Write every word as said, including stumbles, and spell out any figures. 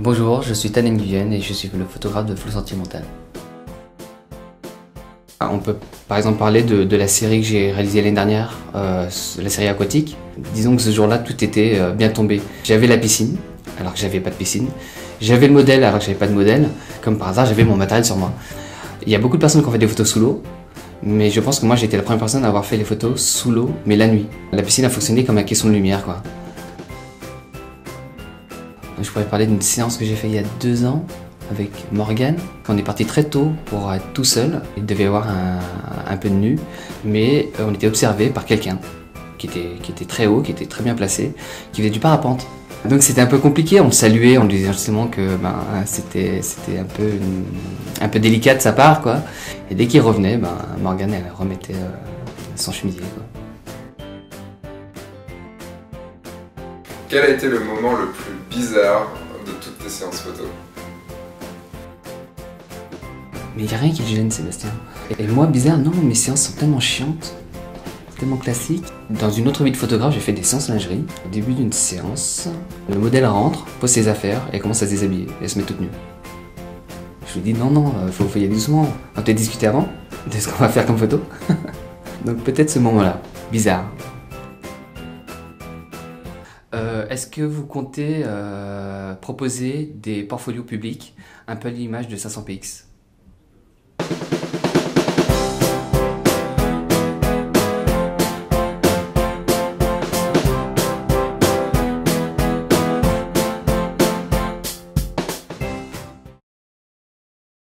Bonjour, je suis Tan Nguyen et je suis le photographe de Flow Sentimental. On peut par exemple parler de, de la série que j'ai réalisée l'année dernière, euh, la série aquatique. Disons que ce jour-là, tout était euh, bien tombé. J'avais la piscine, alors que j'avais pas de piscine. J'avais le modèle, alors que j'avais pas de modèle. Comme par hasard, j'avais mon matériel sur moi. Il y a beaucoup de personnes qui ont fait des photos sous l'eau, mais je pense que moi j'ai été la première personne à avoir fait les photos sous l'eau, mais la nuit. La piscine a fonctionné comme un caisson de lumière, quoi. Je pourrais parler d'une séance que j'ai faite il y a deux ans avec Morgane. On est parti très tôt pour être tout seul. Il devait y avoir un, un peu de nu, mais on était observé par quelqu'un qui était, qui était très haut, qui était très bien placé, qui faisait du parapente. Donc c'était un peu compliqué, on le saluait, on lui disait justement que ben, c'était un peu, une, un peu délicat de sa part, quoi. Et dès qu'il revenait, ben, Morgane elle remettait euh, son chemisier, quoi. Quel a été le moment le plus bizarre de toutes tes séances photo? Mais il n'y a rien qui te gêne, Sébastien. Et moi, bizarre, non, mes séances sont tellement chiantes, tellement classiques. Dans une autre vie de photographe, j'ai fait des séances lingerie. Au début d'une séance, le modèle rentre, pose ses affaires et commence à se déshabiller. Et elle se met toute nue. Je lui dis non, non, faut, faut y aller doucement. On va peut-être discuter avant de ce qu'on va faire comme photo. Donc peut-être ce moment-là, bizarre. Euh, Est-ce que vous comptez euh, proposer des portfolios publics un peu à l'image de cinq cents P X?